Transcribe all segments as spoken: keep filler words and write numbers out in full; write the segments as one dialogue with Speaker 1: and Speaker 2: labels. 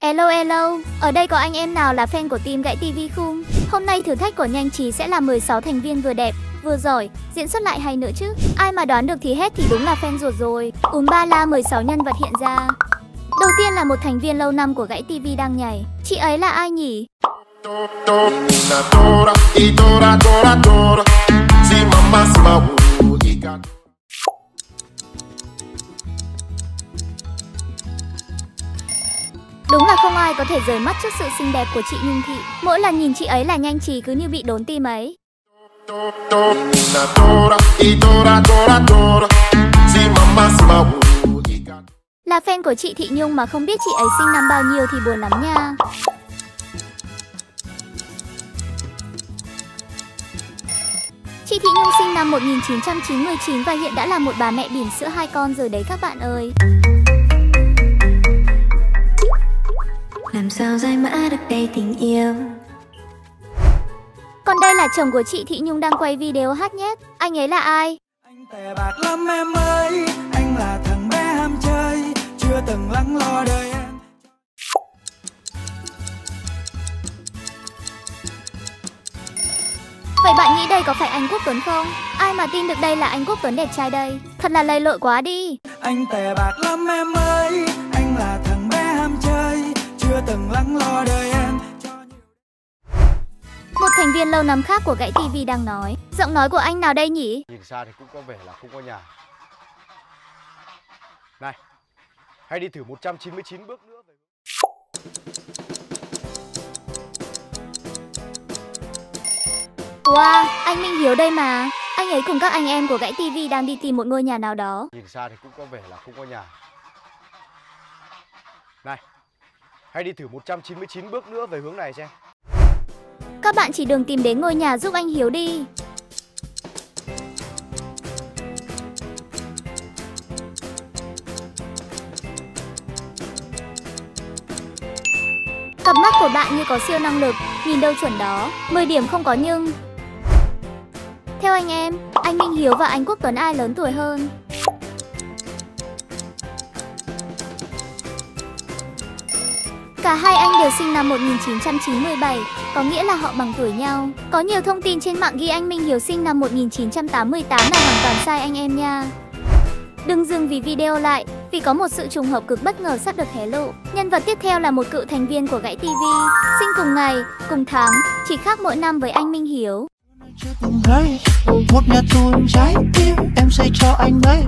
Speaker 1: Hello hello, ở đây có anh em nào là fan của team Gãy ti vi không? Hôm nay thử thách của Nhanh Trí sẽ là mười sáu thành viên vừa đẹp, vừa giỏi, diễn xuất lại hay nữa chứ. Ai mà đoán được thì hết thì đúng là fan ruột rồi. Umbala mười sáu nhân vật hiện ra. Đầu tiên là một thành viên lâu năm của Gãy ti vi đang nhảy. Chị ấy là ai nhỉ? Đúng là không ai có thể rời mắt trước sự xinh đẹp của chị Nhung Thị. Mỗi lần nhìn chị ấy là Nhanh Trí cứ như bị đốn tim ấy. Là fan của chị Thị Nhung mà không biết chị ấy sinh năm bao nhiêu thì buồn lắm nha. Chị Thị Nhung sinh năm một nghìn chín trăm chín mươi chín và hiện đã là một bà mẹ bỉm sữa hai con rồi đấy các bạn ơi.
Speaker 2: Làm sao giải mã được đây tình yêu.
Speaker 1: Còn đây là chồng của chị Thị Nhung đang quay video hát nhép. Anh ấy là ai?
Speaker 3: Anh tè bạc lắm em ơi, anh là thằng bé ham chơi, chưa từng lắng lo đời em.
Speaker 1: Vậy bạn nghĩ đây có phải anh Quốc Tuấn không? Ai mà tin được đây là anh Quốc Tuấn đẹp trai đây? Thật là lầy lội quá đi.
Speaker 3: Anh tè bạc lắm em ơi, anh là thằng bé ham chơi, chưa từng lắng lo đời em.
Speaker 1: Một thành viên lâu năm khác của Gãy ti vi đang nói. Giọng nói của anh nào đây nhỉ?
Speaker 4: Nhìn xa thì cũng có vẻ là không có nhà. Này, hãy đi thử một trăm chín mươi chín bước nữa về...
Speaker 1: Wow, anh Minh Hiếu đây mà. Anh ấy cùng các anh em của Gãy ti vi đang đi tìm một ngôi nhà nào đó.
Speaker 4: Nhìn xa thì cũng có vẻ là không có nhà. Này, hãy đi thử một trăm chín mươi chín bước nữa về hướng này xem.
Speaker 1: Các bạn chỉ đường tìm đến ngôi nhà giúp anh Hiếu đi. Cặp mắt của bạn như có siêu năng lực, nhìn đâu chuẩn đó, mười điểm không có nhưng. Theo anh em, anh Minh Hiếu và anh Quốc Tuấn ai lớn tuổi hơn? Cả hai anh đều sinh năm một nghìn chín trăm chín mươi bảy, có nghĩa là họ bằng tuổi nhau. Có nhiều thông tin trên mạng ghi anh Minh Hiếu sinh năm một nghìn chín trăm tám mươi tám là hoàn toàn sai anh em nha. Đừng dừng vì video lại, vì có một sự trùng hợp cực bất ngờ sắp được hé lộ. Nhân vật tiếp theo là một cựu thành viên của Gãy ti vi, sinh cùng ngày, cùng tháng, chỉ khác mỗi năm với anh Minh Hiếu.
Speaker 5: Chưa từng thấy một nhà tù trái tim em xây cho anh đấy.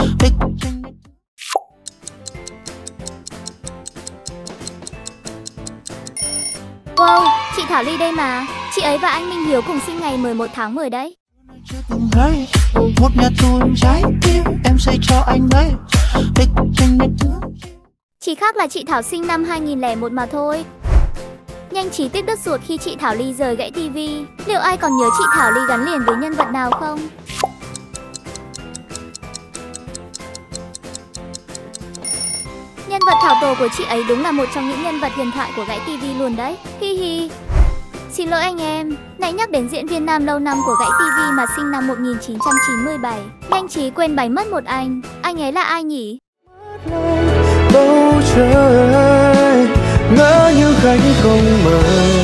Speaker 1: Wow, chị Thảo Ly đây mà. Chị ấy và anh Minh Hiếu cùng sinh ngày mười một tháng mười đấy.
Speaker 5: Chưa từng thấy một nhà tù trái tim em xây cho anh đấy.
Speaker 1: Chỉ khác là chị Thảo sinh năm hai nghìn lẻ một mà thôi. Nhanh Trí tiếc đứt ruột khi chị Thảo Ly rời Gãy ti vi. Liệu ai còn nhớ chị Thảo Ly gắn liền với nhân vật nào không? Nhân vật Thảo Tổ của chị ấy đúng là một trong những nhân vật huyền thoại của Gãy ti vi luôn đấy. Hi hi. Xin lỗi anh em, nãy nhắc đến diễn viên nam lâu năm của Gãy ti vi mà sinh năm một nghìn chín trăm chín mươi bảy. Nhanh Trí quên bày mất một anh. Anh ấy là ai nhỉ?
Speaker 3: Bầu trời ngỡ như khách không mời.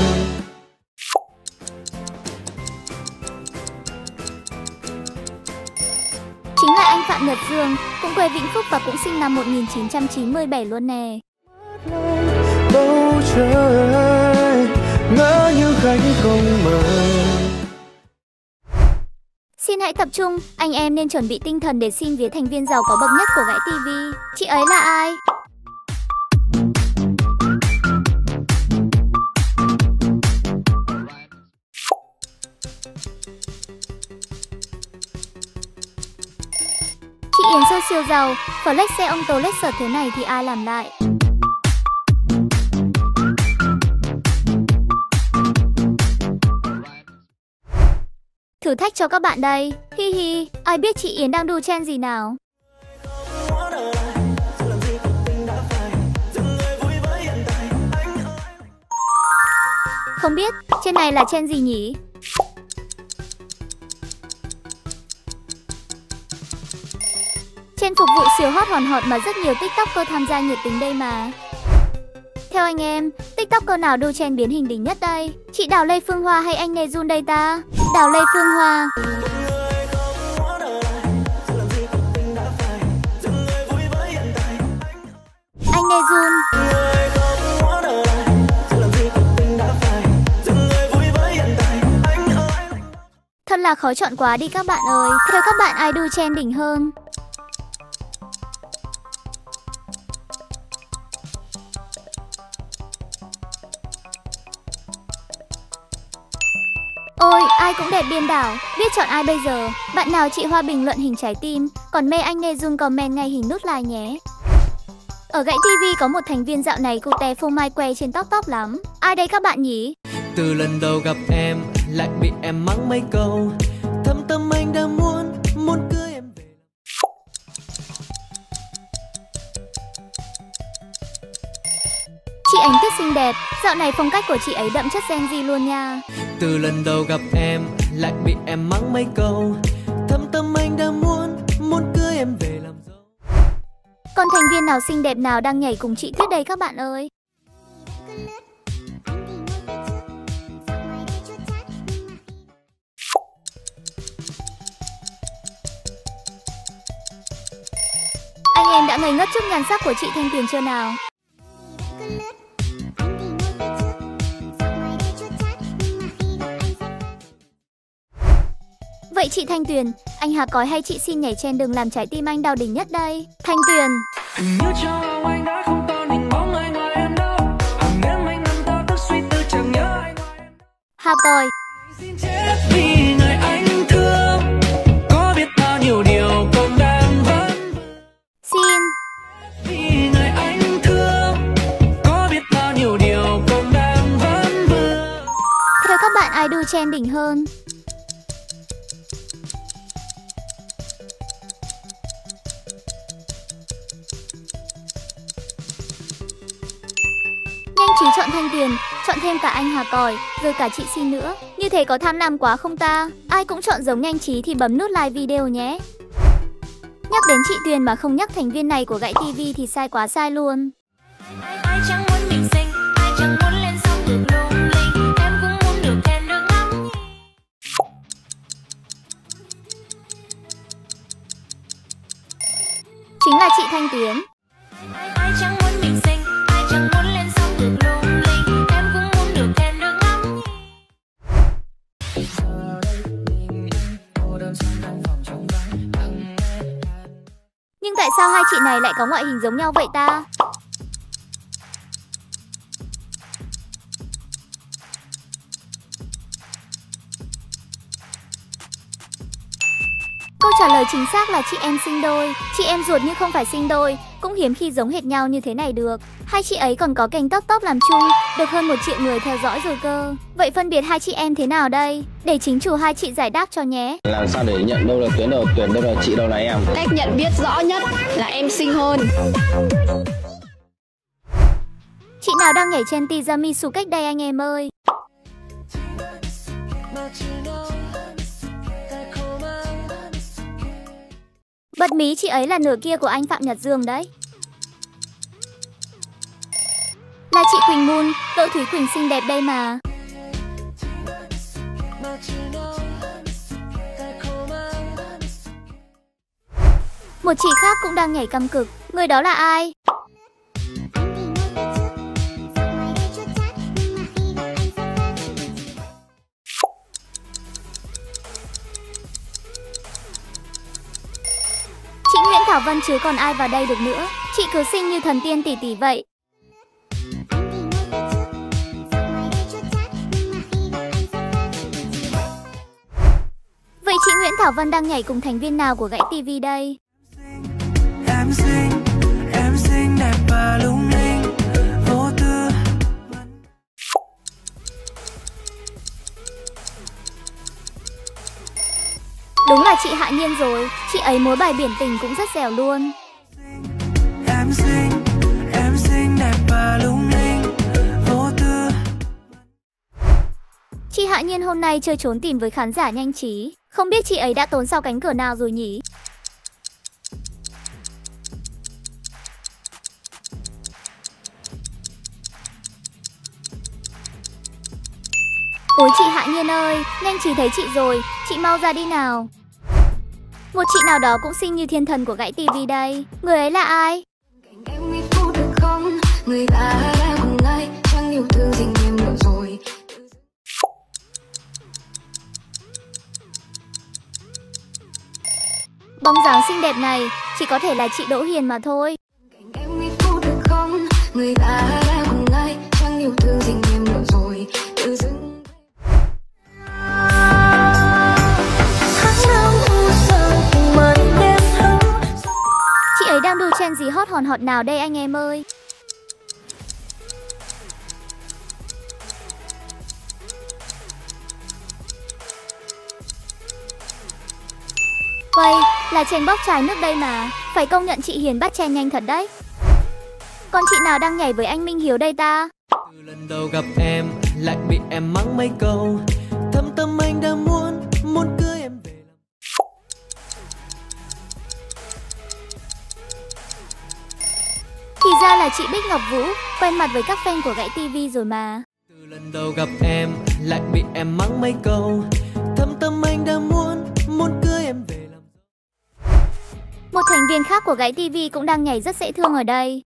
Speaker 1: Chính là anh Phạm Nhật Dương, cũng quê Vĩnh Phúc và cũng sinh năm một nghìn chín trăm chín mươi bảy luôn nè.
Speaker 3: Bầu trời ngỡ như khách không mời.
Speaker 1: Xin hãy tập trung, anh em nên chuẩn bị tinh thần để xin vía thành viên giàu có bậc nhất của Gãy ti vi. Chị ấy là ai? Chị Yến Sơ siêu giàu, flex xe ông tố lết sở thế này thì ai làm lại? Thử thách cho các bạn đây. Hi hi, ai biết chị Yến đang đu trend gì nào? Không biết, trên này là trend gì nhỉ? Trên phục vụ siêu hot hòn hot mà rất nhiều tiktoker tham gia nhiệt tình đây mà. Theo anh em, TikToker nào đu trend biến hình đỉnh nhất đây? Chị Đào Lê Phương Hoa hay anh Nejun đây ta? Đào Lê Phương Hoa. Anh Nejun. Thật là khó chọn quá đi các bạn ơi. Theo các bạn ai đu trend đỉnh hơn? Ôi, ai cũng đẹp điên đảo. Biết chọn ai bây giờ? Bạn nào chị Hoa bình luận hình trái tim, còn mê anh Nejun comment ngay hình nút like nhé. Ở Gãy ti vi có một thành viên dạo này cute phô mai que trên tóc tóc lắm. Ai đây các bạn nhỉ?
Speaker 6: Từ lần đầu gặp em, lại bị em mắng mấy câu. Thâm tâm anh đã muốn, muốn cưới em về.
Speaker 1: Chị Ánh Tuyết xinh đẹp, dạo này phong cách của chị ấy đậm chất Gen Z luôn nha.
Speaker 6: Từ lần đầu gặp em, lại bị em mắng mấy câu. Thâm tâm anh đã muốn, muốn cưới em về làm dâu.
Speaker 1: Còn thành viên nào xinh đẹp nào đang nhảy cùng chị Tuyết đây các bạn ơi? Anh em đã ngây ngất trước nhan sắc của chị Thanh Tuyền chưa nào? Vậy chị Thanh Tuyền, anh Hà Cói hay chị xin nhảy trên đường làm trái tim anh đau đỉnh nhất đây? Thanh Tuyền. Hà Cói. Xin. Theo các bạn ai đu trend đỉnh hơn? Nhanh trí chọn Thanh Tuyền, chọn thêm cả anh Hà Còi, rồi cả chị Xin nữa. Như thế có tham lam quá không ta? Ai cũng chọn giống Nhanh Trí thì bấm nút like video nhé. Nhắc đến chị Tuyền mà không nhắc thành viên này của Gãy ti vi thì sai quá sai luôn.
Speaker 2: Ai chẳng muốn mình xinh, ai chẳng muốn lên sóng được lung linh. Em cũng muốn được khen được ngắm nhìn.
Speaker 1: Chính là chị Thanh Tuyền.
Speaker 2: Ai chẳng muốn mình xinh, ai chẳng muốn lên sóng được lung linh. Em cũng muốn được khen được ngắm nhìn.
Speaker 1: Nhưng tại sao hai chị này lại có ngoại hình giống nhau vậy ta? Câu trả lời chính xác là chị em sinh đôi. Chị em ruột nhưng không phải sinh đôi, cũng hiếm khi giống hệt nhau như thế này được. Hai chị ấy còn có kênh Top Top làm chung, được hơn một triệu người theo dõi rồi cơ. Vậy phân biệt hai chị em thế nào đây? Để chính chủ hai chị giải đáp cho nhé.
Speaker 7: Làm sao để nhận đâu là Tuyến, đâu là Tuyền, đâu là chị, đâu là em?
Speaker 8: Cách nhận biết rõ nhất là em xinh hơn.
Speaker 1: Chị nào đang nhảy trên Tizamisu cách đây anh em ơi? Bật mí chị ấy là nửa kia của anh Phạm Nhật Dương đấy. Là chị Quỳnh Moon, Đỗ Thúy Quỳnh xinh đẹp đây mà. Một chị khác cũng đang nhảy căm cực. Người đó là ai? Chị Nguyễn Thảo Vân chứ còn ai vào đây được nữa. Chị cứ xinh như thần tiên tỷ tỷ vậy. Vậy chị Nguyễn Thảo Vân đang nhảy cùng thành viên nào của Gãy ti vi đây?
Speaker 3: Em xinh, em xinh đẹp và lung linh, vô tư.
Speaker 1: Đúng là chị Hạ Nhiên rồi, chị ấy múa bài Biển Tình cũng rất dẻo luôn.
Speaker 3: Em xinh, em xinh đẹp và lung linh, vô tư.
Speaker 1: Chị Hạ Nhiên hôm nay chơi trốn tìm với khán giả Nhanh Trí. Không biết chị ấy đã trốn sau cánh cửa nào rồi nhỉ? Ôi chị Hạ Nhiên ơi, nhanh chị thấy chị rồi, chị mau ra đi nào. Một chị nào đó cũng xinh như thiên thần của Gãy tivi đây. Người ấy là ai?
Speaker 2: Em ít phút được không? Người ta đã cùng ai chẳng yêu thương gì em nữa rồi.
Speaker 1: Bóng dáng xinh đẹp này chỉ có thể là chị Đỗ Hiền mà thôi.
Speaker 2: Em ít phút được không? Người ta đã cùng ai chẳng yêu thương gì em nữa rồi. Tự dưng
Speaker 1: Chị ấy đang đu trend gì hot hòn hot nào đây anh em ơi? Vậy là trend bóc trái nước đây mà. Phải công nhận chị Hiền bắt trend nhanh thật đấy. Còn chị nào đang nhảy với anh Minh Hiếu đây ta?
Speaker 6: Từ lần đầu gặp em lại bị em mắng mấy câu, thâm tâm anh đã muốn muốn cưới em về làm.
Speaker 1: Thì ra là chị Bích Ngọc Vũ, quen mặt với các fan của Gãy tivi rồi mà.
Speaker 6: Từ lần đầu gặp em lại bị em mắng mấy câu, thâm tâm anh đã muốn muốn cưới em về làm.
Speaker 1: Một thành viên khác của Gãy tivi cũng đang nhảy rất dễ thương ở đây.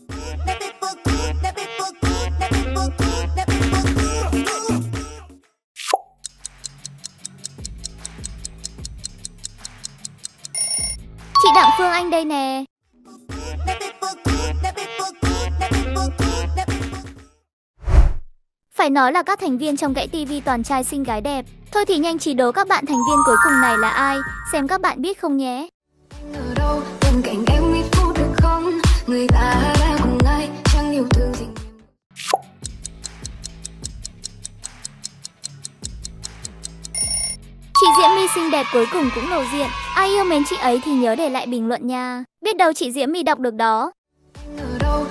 Speaker 1: Chị Đặng Phương Anh đây nè. Phải nói là các thành viên trong Gãy tivi toàn trai xinh gái đẹp. Thôi thì nhanh chỉ đố các bạn thành viên cuối cùng này là ai, xem các bạn biết không nhé.
Speaker 2: ở đâu bên cạnh em ít phút được không? Người ta đã cùng ai chẳng yêu thương gì em.
Speaker 1: Chị Diễm My xinh đẹp cuối cùng cũng lộ diện. Ai yêu mến chị ấy thì nhớ để lại bình luận nha. Biết đâu chị Diễm My đọc được đó.
Speaker 2: ở đâu